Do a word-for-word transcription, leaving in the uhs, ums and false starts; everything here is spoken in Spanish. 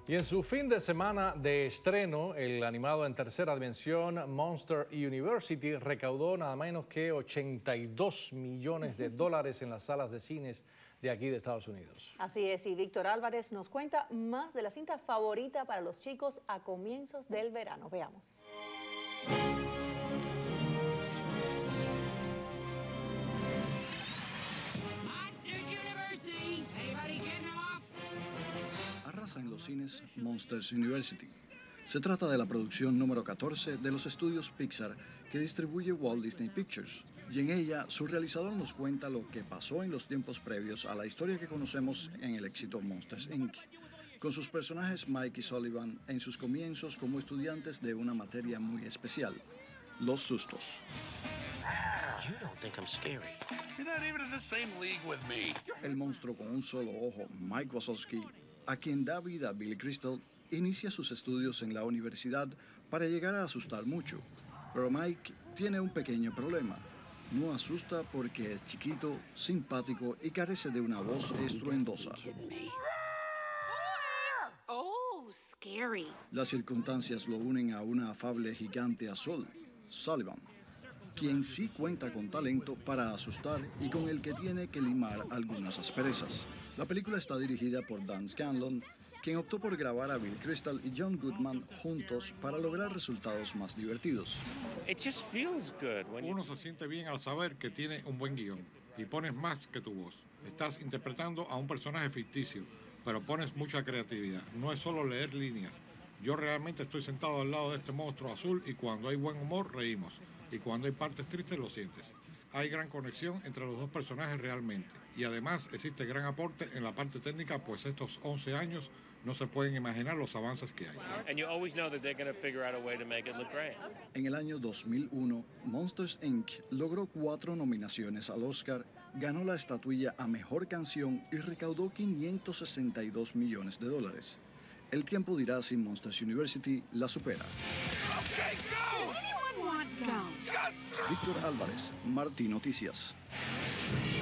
Y en su fin de semana de estreno, el animado en tercera dimensión Monster University recaudó nada menos que ochenta y dos millones de dólares en las salas de cines de aquí de Estados Unidos. Así es, y Víctor Álvarez nos cuenta más de la cinta favorita para los chicos a comienzos del verano. Veamos. Arrasa en los cines Monsters University. Se trata de la producción número catorce de los estudios Pixar que distribuye Walt Disney Pictures, y en ella su realizador nos cuenta lo que pasó en los tiempos previos a la historia que conocemos en el éxito Monsters incorporated, con sus personajes Mike y Sullivan en sus comienzos como estudiantes de una materia muy especial, los sustos. You don't think I'm scary. You're not even in the same league with me. El monstruo con un solo ojo, Mike Wazowski, a quien da vida Billy Crystal, inicia sus estudios en la universidad para llegar a asustar mucho. Pero Mike tiene un pequeño problema. No asusta porque es chiquito, simpático y carece de una voz estruendosa. Oh, scary. Las circunstancias lo unen a una afable gigante azul, Sullivan, quien sí cuenta con talento para asustar y con el que tiene que limar algunas asperezas. La película está dirigida por Dan Scanlon, quien optó por grabar a Bill Crystal y John Goodman juntos para lograr resultados más divertidos. It just feels good when you... Uno se siente bien al saber que tiene un buen guión y pones más que tu voz. Estás interpretando a un personaje ficticio, pero pones mucha creatividad. No es solo leer líneas. Yo realmente estoy sentado al lado de este monstruo azul y cuando hay buen humor reímos. Y cuando hay partes tristes lo sientes. Hay gran conexión entre los dos personajes realmente. Y además existe gran aporte en la parte técnica, pues estos once años no se pueden imaginar los avances que hay. And you always know that they're going to figure out a way to make it look great. En el año dos mil uno, Monsters incorporated logró cuatro nominaciones al Oscar, ganó la estatuilla a Mejor Canción y recaudó quinientos sesenta y dos millones de dólares. El tiempo dirá si Monsters University la supera. Okay, go! Does anyone want gum? Just Víctor Álvarez, Martí Noticias.